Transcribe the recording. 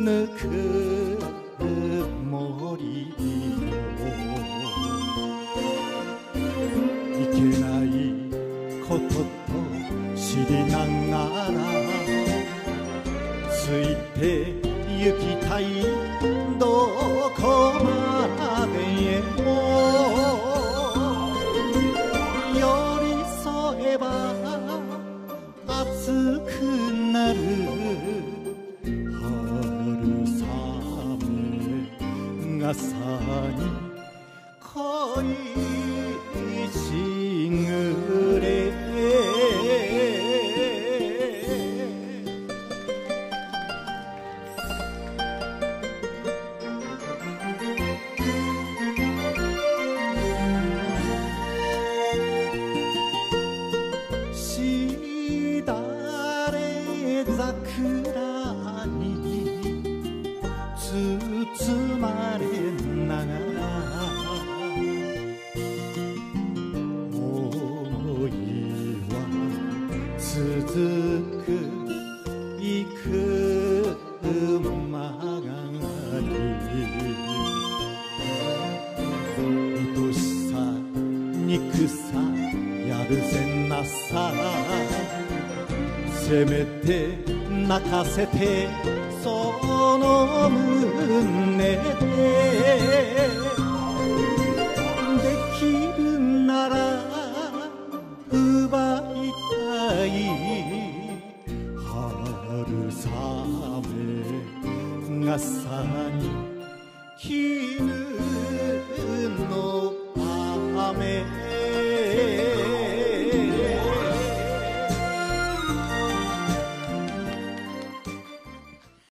ぬくもりいけないことと知りながらついて行きたいどこまでも寄り添えば熱くなる春雨がさに恋しぐれしだれ桜に包まれながら想いは続く幾曲がり愛しさ憎さやるせなさせめて泣かせてその胸で